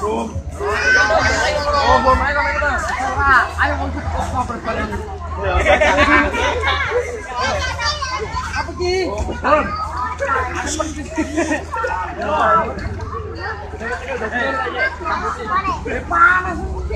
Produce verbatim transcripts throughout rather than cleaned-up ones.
belum. Oh, belum ayo kami kita. Ayo untuk ngobrol bareng. Apa ki? Belum. Panas.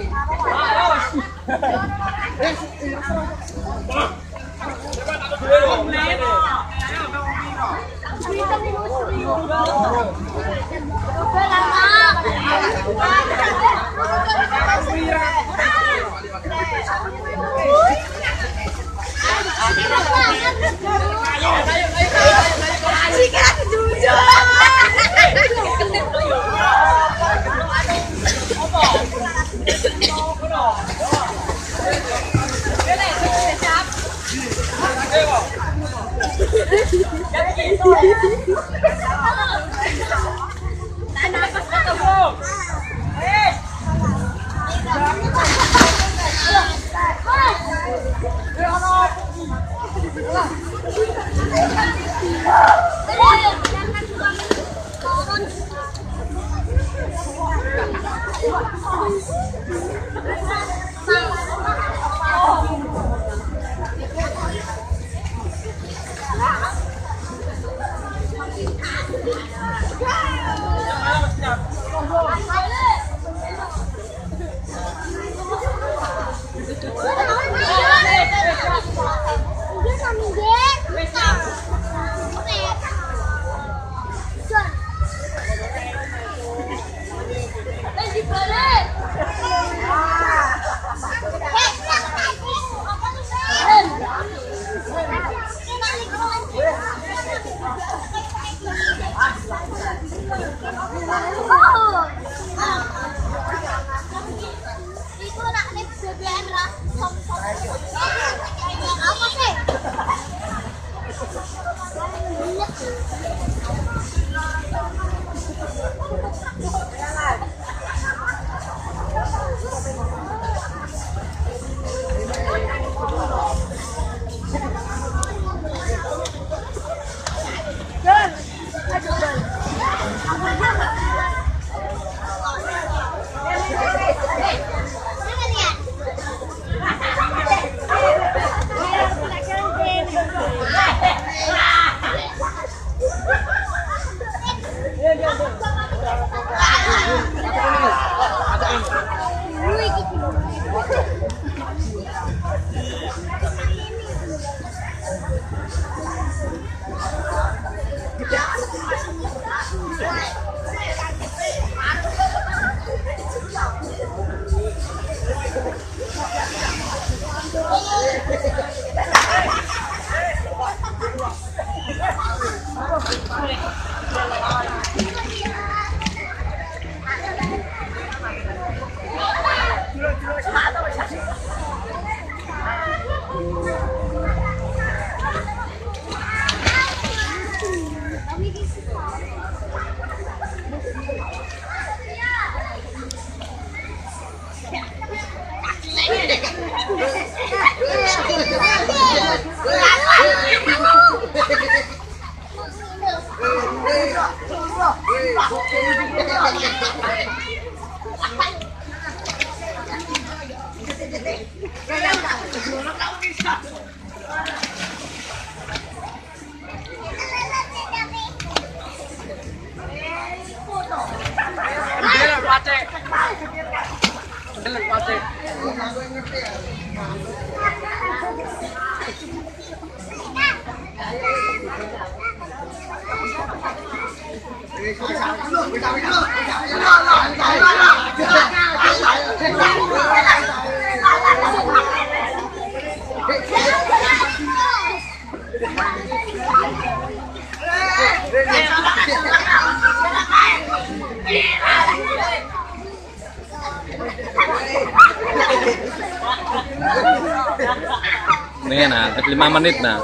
Ini nah, lima menit nah.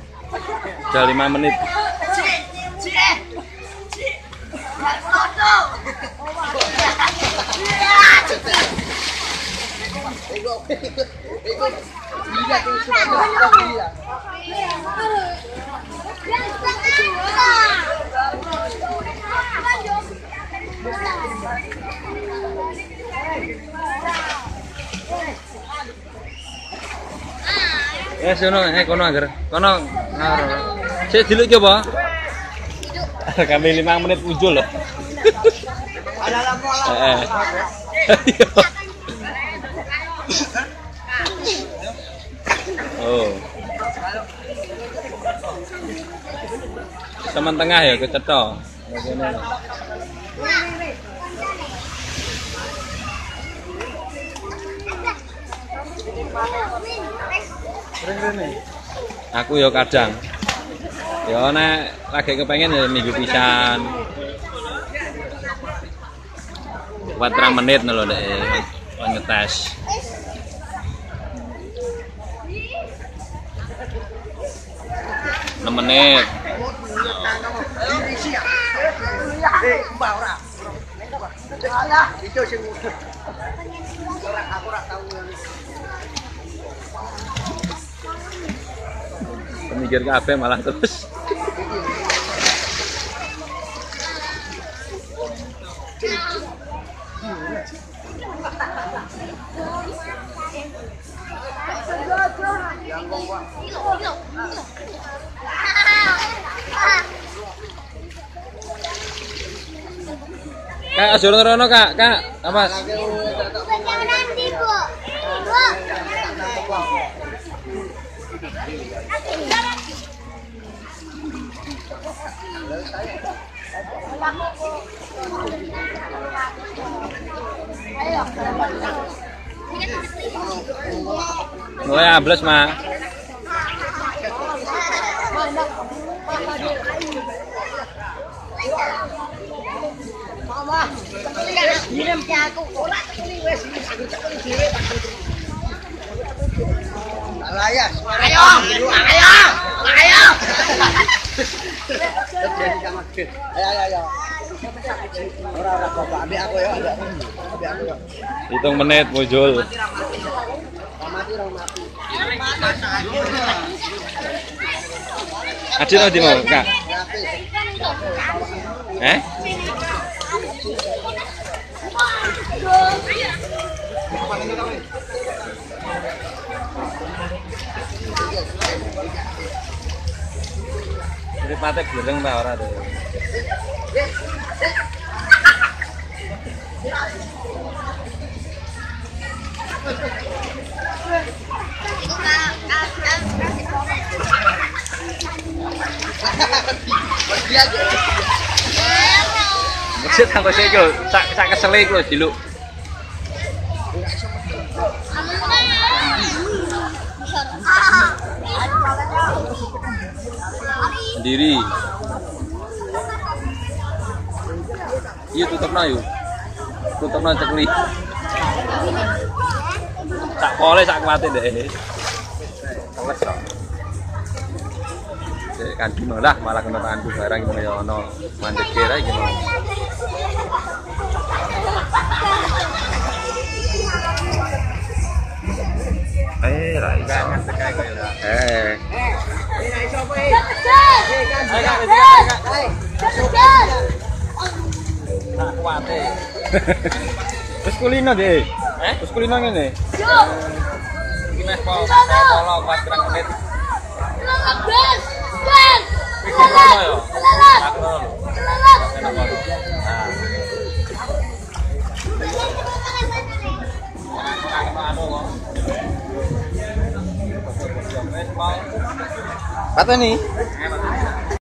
Sudah lima menit. Ya sono eh kono agar. Kono ngaro. Sik diluk coba. Kami lima menit muncul loh. Eh. Oh. Teman tengah ya kecetok. Aku ya kadang. Ya nek lagi kepengen ya minggu pisan. Buat terang menit lho Dek. Ngetes. enam menit. Pemikir kabeh malah terus. Kak, suruh rono kak, kak, apa? Nanti bu, mulai ables mah. Ayo, ayo, ayo, ayo. Ayo, ayo. Ora ora bapak, ambil aku ya, ambil aku ya. Hitung menit muncul. Mati ora mati. Adil di mau kak? Eh? Jadi mati bereng tak ora tuh. Maksud aku sih yo sak sak kesele iku diluk. Sendiri. Iya tutupna yuk. Tutupna cekli. Sak pole sak kuwate deh. Teles kok. Sik kan lah malah kena tanganku barang kaya ono mandek kira iki. Eh, ra iso mandek kae kaya ora. Eh. Ini iso kowe. Ayo kak, kak, kak. Sak kuwate. Wis kulino deh. Eh? Wis kulino ngene. Yo. Iki meh pol, polo kuat kurang menit. Bes, bes. Wis kulino yo. Selamat. Selamat. Kata nih,